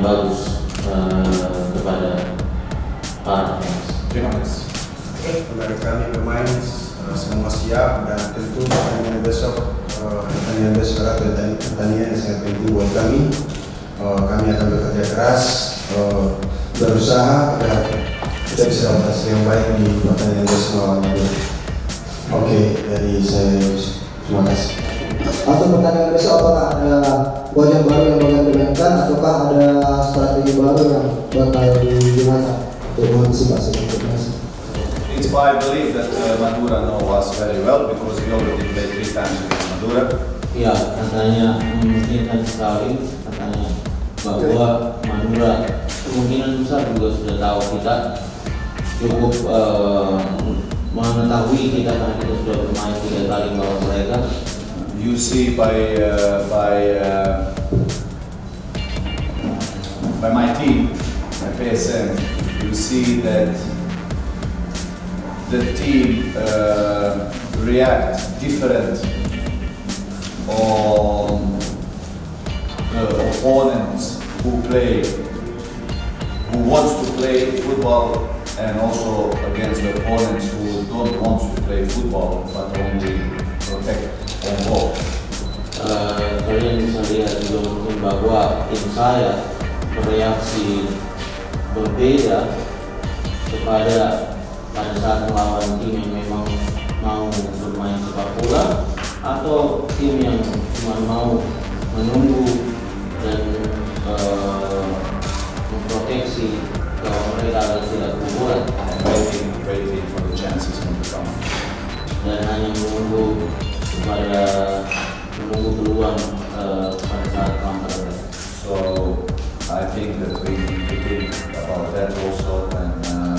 bagus kepada para fans. Terima kasih. Dari kami pemain semua siap dan tentu pertandingan besok adalah pertandingan yang sangat penting buat kami. Kami akan bekerja keras, berusaha agar kita bisa dapat yang baik di pertandingan besok melawan Madura. Oke, dari saya terima kasih. Untuk pertandingan besok apakah ada wajah baru yang bakal dimainkan ataukah ada strategi baru yang bakal digunakan untuk mengantisipasi kompetisi? It's my belief that Madura know us very well because we already played 3 times with Madura. Ya, katanya memungkinkan sekali, katanya bahwa Madura kemungkinan besar juga sudah tahu kita, cukup mengetahui kita karena kita sudah bermain 3 kali melawan mereka. You see by my team, my PSM, you see that the team react different on the opponents who wants to play football, and also against the opponents who don't want to play football but only protect on goal. Kalian bisa lihat juga mungkin bahwa tim saya bereaksi berbeda kepada pada saat melawan tim yang memang mau bermain sepak bola atau tim yang cuma mau menunggu dan memproteksi bahwa mereka akan tidak kebobolan Waiting for the chances to come. dan hanya menunggu peluang pada saat counter. So I think that we need to think about that also and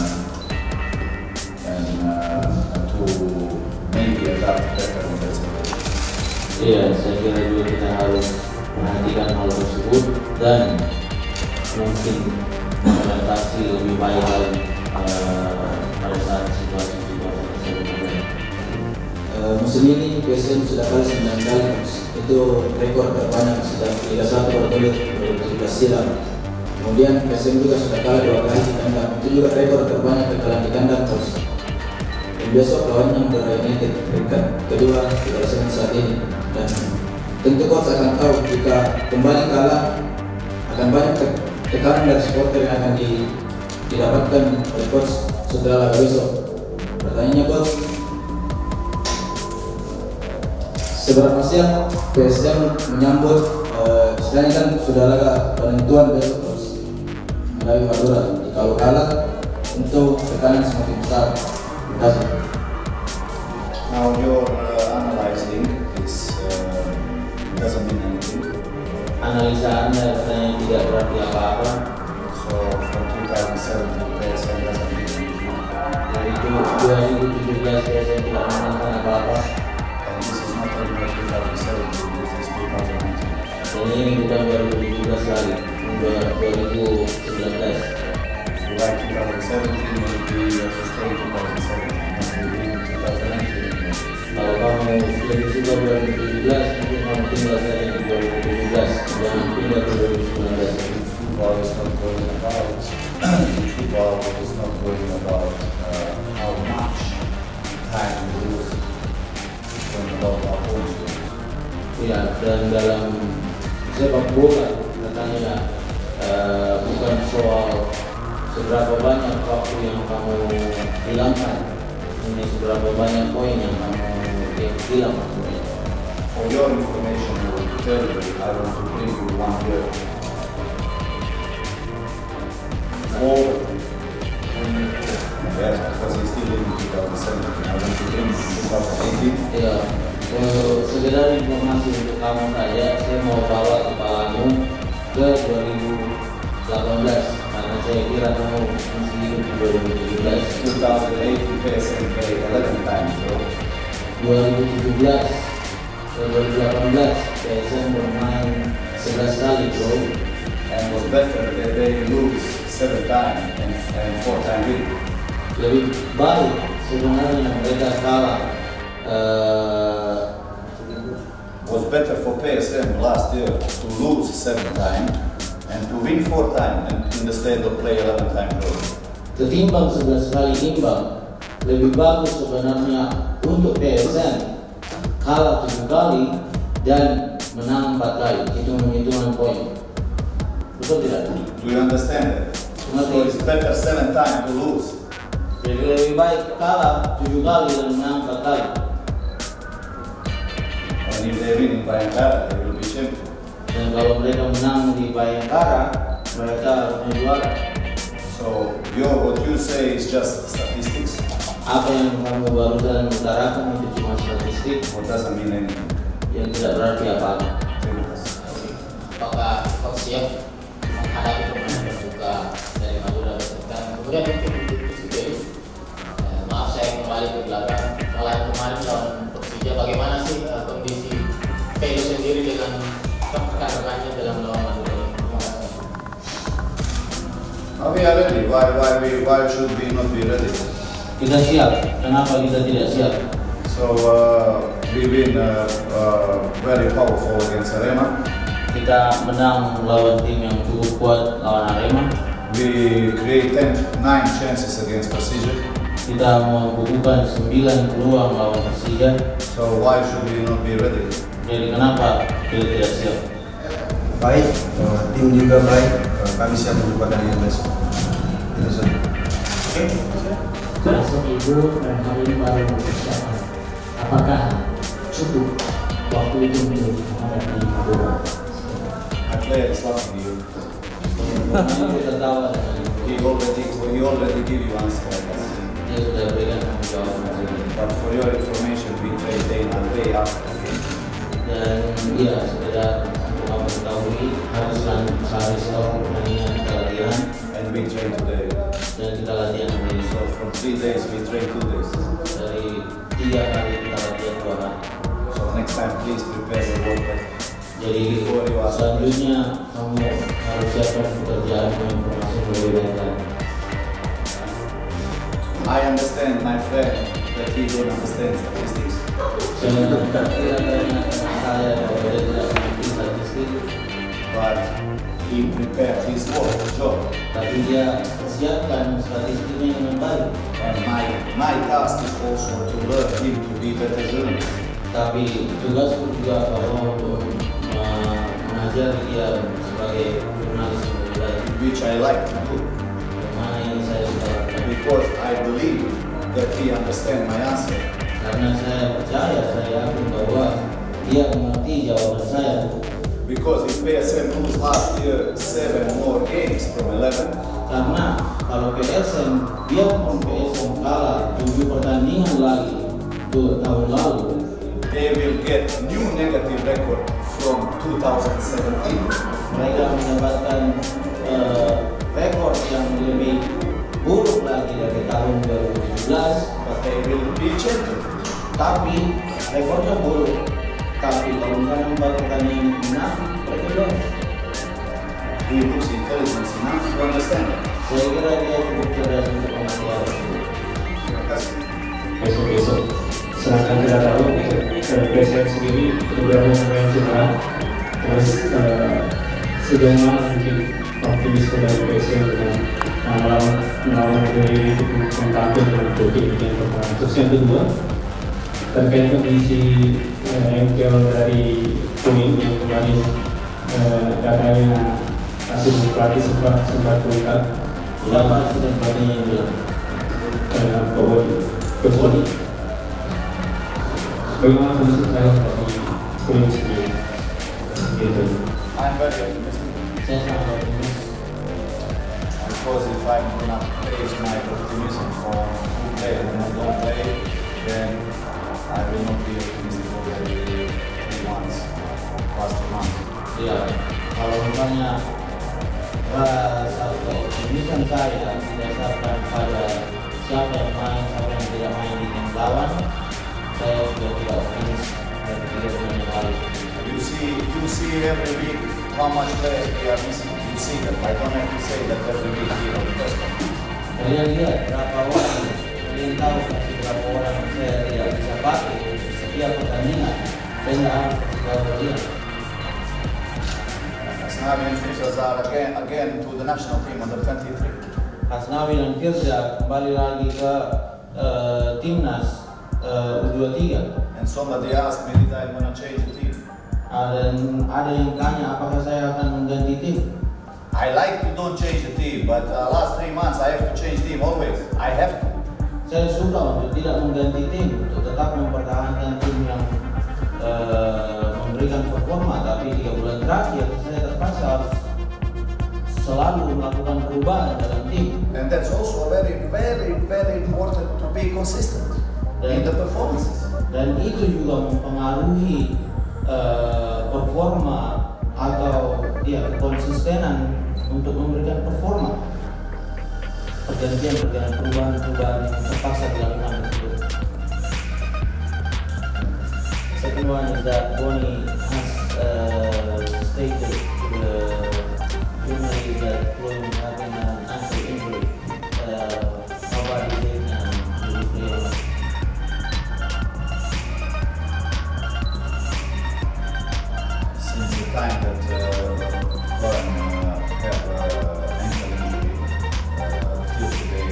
to maybe adapt better on that situation. Iya, saya kira juga kita harus perhatikan hal tersebut dan mungkin adaptasi lebih baik lagi pada saat situasi-situasi tersebut terjadi. Musim ini PSM sudah kalah 9 kali, itu rekor terbanyak sudah Liga 1 berturut 2017 silam. Kemudian PSM juga sudah kalah 2 kali di kandang, itu juga rekor terbanyak kekalahan di kandang terus. Dan besok lawannya Madura United, peringkat kedua di klasemen saat ini. Dan tentu coach akan tahu jika kembali kalah akan banyak tekanan dari supporter yang akan didapatkan oleh coach setelah laga besok. Pertanyaannya coach, seberapa siap PSM menyambut istilahnya kan sudah laga penentuan besok terus menghadapi Madura. Kalau kalah tentu tekanan semakin besar. Terima kasih. Now your analyzing is doesn't mean anything. Analisa Anda katanya tidak berarti apa-apa. So from 2017 PSM doesn't mean anything. Dari 2017 PSM tidak menangkan apa-apa. And this is not only 2017, this is 2019. Dan ini bukan 2017 lagi, 2019. So like 2017 will be to stay 2017, and maybe 2019. Kalau kamu lebih suka 2017, mungkin kamu tinggal saja di 2017, jangan pindah ke 2019. Football is not going about how much time we lose. It's going about our own story. Ya, dan dalam sepak bola katanya bukan soal seberapa banyak waktu yang kamu hilangkan, ini seberapa banyak poin yang kamu hilang maksudnya. For your information, I will tell you, I want to bring you 1 year forward. Yes, because he's still living 2017. I want to bring you 2018. Ya, sekedar informasi untuk kamu saja, saya mau bawa kepalamu ke 2018 karena saya kira kamu masih hidup di 2017. 2008, PSM played 11 times, so 2017 ke 2018 PSM bermain 11 kali bro, and was better that they lose 7 times and 4 times win. lebih baik sebenarnya mereka kalah. Was better for PSM last year to lose 7 times And to win 4 times and instead of play 11 times goal. Ketimbang 11 kali imbang, lebih bagus sebenarnya untuk PSM kalah 7 kali dan menang 4 kali. Hitungan poin. Betul tidak? Do you understand that? So it's better 7 times to lose. Jadi lebih baik kalah 7 kali dan menang 4 kali. And if they win in Bayangkara, they will be champion. Dan kalau mereka menang di Bayangkara, mereka harusnya juara. So what you say is just statistics. Apa yang kamu barusan utarakan itu cuma statistik What doesn't mean anything. yang tidak berarti apa-apa. Apakah kau siap menghadapi pemain terbuka dari Madura Besar? Kemudian mungkin untuk maaf saya kembali ke belakang. Kalau kemarin lawan Persija, bagaimana sih kondisi PSM sendiri dengan rekan-rekannya dalam lawan Madura ini? Terima kasih. We are ready. Why should we not be ready? Kita siap. Kenapa kita tidak siap? So we win very powerful against Arema. Kita menang lawan tim yang cukup kuat, lawan Arema. We create 9 chances against Persija. Kita membukukan 9 peluang lawan Persija. So why should we not be ready? Jadi kenapa kita tidak siap? Baik, tim juga baik. Kami siap untuk pertandingan besok. Itu saja. Besok Ibu dan hari ini baru mempersiapkan. Apakah cukup waktu itu untuk menghadapi Madura? My player is laughing at you. Kita tahu He already give you answer. I guess. dia sudah berikan tanggung jawab masing. But for your information, we play day after. Dan dia sekedar untuk kamu ketahui hari setelah pertandingan kita latihan And we train today. dan kita latihan hari ini. So from 3 days, we train 2 days. Dari 3 hari kita latihan 2 hari. So next time, please prepare the work. Jadi selanjutnya kamu harus siapkan pekerjaan informasi yang lebih baik lagi. I understand, my friend, that he don't understand statistics. Saya saya bahwa dia tidak mengerti statistik, But he prepared his work, job. tapi dia siapkan statistiknya dengan baik. And my task is also to learn him to be better journalist. Tapi tugasku juga bahwa untuk mengajar dia sebagai jurnalis yang lebih baik. Which I like to do. Mana yang saya suka lakukan. Because I believe that he understands my answer. Karena saya percaya, saya yakin bahwa dia mengerti jawaban saya. Because if PSM lose last year 7 more games from 11, Karena kalau PSM, biarpun PSM kalah 7 pertandingan lagi tahun lalu, they will get new negative record from 2017. mereka mendapatkan rekor yang lebih buruk lagi dari tahun 2017. But they will be champion. Tapi rekornya buruk. Tapi kalau misalnya 4 pertandingan menang, mereka juara. He looks intelligent enough to understand that. Saya kira dia cukup cerdas untuk mengerti hal itu. Besok-besok sedangkan kita tahu PSM sendiri beberapa pemain cedera. Terus sejauh mana mungkin optimisme dari PSM dengan melawan Madura ini untuk tampil dengan Turki di game pertama. Terus yang kedua terkait kondisi engkel dari kuning yang kemarin katanya hasil pelatih sempat meningkat. Siapa sudah pelatihnya yang bilang? Kecuali bagaimana kondisi saya dari kuning sendiri? Gitu. I'm very optimistic. Saya sangat optimis. Because if I'm gonna base my optimism on who play and who don't play, then I will not be optimistic already 3 months, past 2 months. Ya, kalau misalnya rasa keoptimisan saya didasarkan pada siapa yang main, siapa yang tidak main di tim lawan, saya sudah tidak optimis dan tidak pemain yang lain. You see every week how much players we are missing. You see that. I don't have to say that every week here on the press conference. Kalian lihat berapa orang, kalian tahu pasti berapa orang saya tidak bisa pakai setiap pertandingan. Saya tidak harus kasih tahu kalian. Hasnavi and Firza are again to the national team under 23. Hasnavi dan Firza kembali lagi ke timnas U23. And somebody asked me, did I want to change the team? Ada yang tanya apakah saya akan mengganti tim. I like to don't change the team, but last 3 months I have to change team always. I have to. Saya suka untuk tidak mengganti tim, untuk tetap mempertahankan tim yang memberikan performa, tapi 3 bulan terakhir saya terpaksa harus selalu melakukan perubahan dalam tim. And that's also very, very, very important to be consistent in the performances. Dan itu juga mempengaruhi performa atau kekonsistenan untuk memberikan performa. Pergantian perubahan yang terpaksa dilakukan tersebut. Second one is that Boni has stated to the journalist that Floyd having an ankle injury. Nobody did and he will play. Since the time that Warren had ankle injury, till today,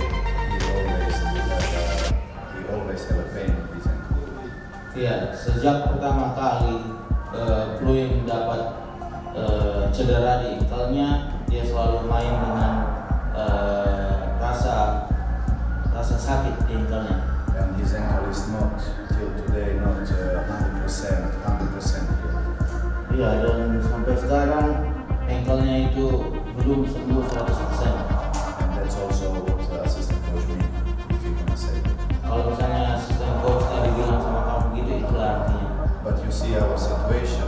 he always had a pain in his ankle. Ya, sejak pertama kali Floyd mendapat cedera di ankle-nya, dia selalu main dengan rasa sakit di ankle-nya. And his ankle is not, till today, not 100% healed. Iya, dan sampai sekarang ankle-nya itu belum sembuh 100%. And that's also what assistant coach mean, if you can say. Kalau misalnya asisten coach tadi bilang sama kamu gitu, itulah artinya. But you see our situation,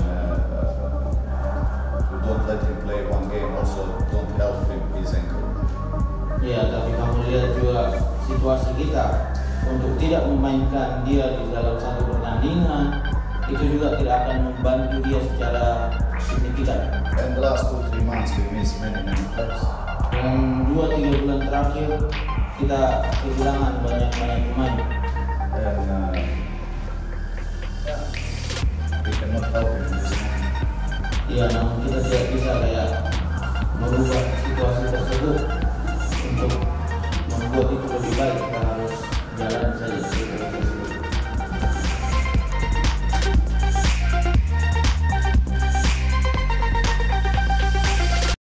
we don't let him play one game, also don't help him his ankle. Iya, tapi kamu lihat juga situasi kita untuk tidak memainkan dia di dalam satu pertandingan, itu juga tidak akan membantu dia secara signifikan. And the last 2-3 months we missed many players. Dan 2-3 bulan terakhir kita kehilangan banyak pemain. And we cannot help him in this moment. Iya, namun kita tidak bisa kayak